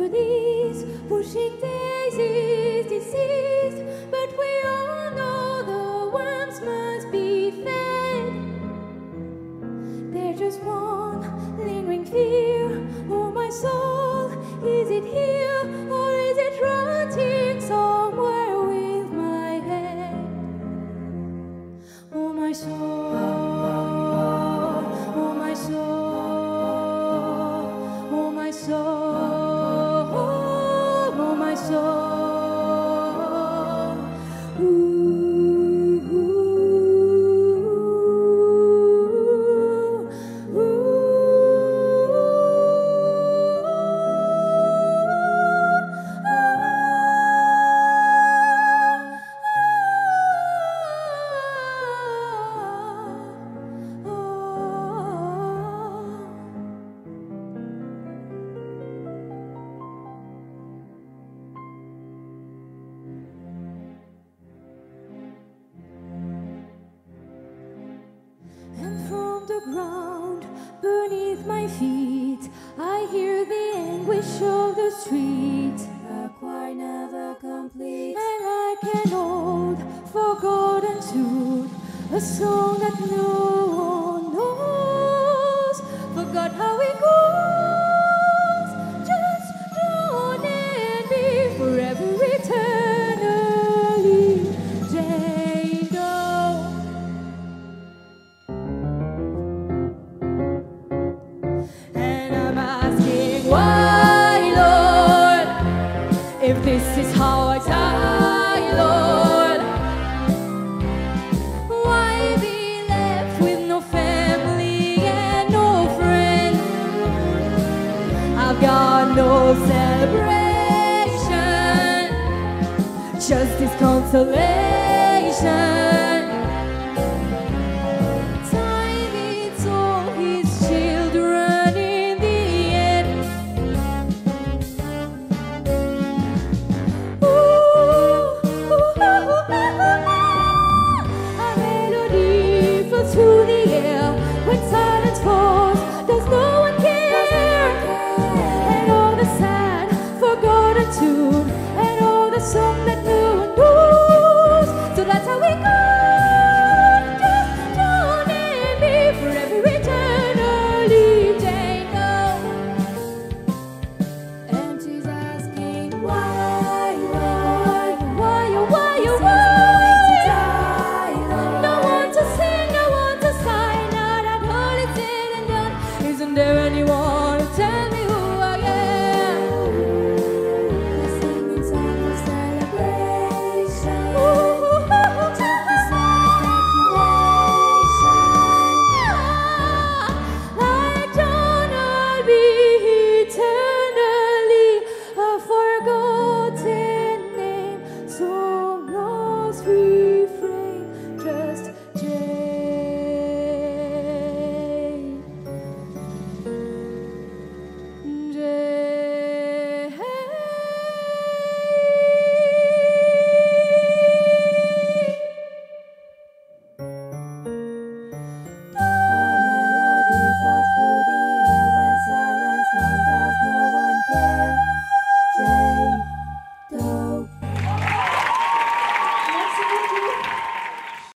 these pushing daisies, deceased, but we all know the worms must be fed. There's just one lingering fear. Oh, my soul, is it here or is it rotting somewhere with my head? Oh, my soul, oh, my soul, oh, my soul, oh, my soul. The ground beneath my feet, I hear the anguish of the street. A choir never complete, and like an old forgotten tune, a song that no one knows. Forgot how it goes. Just drown in me forever, eternally. Jane Doe. If this is how I die, Lord, why be left with no family and no friend? I've got no celebration, just this consolation.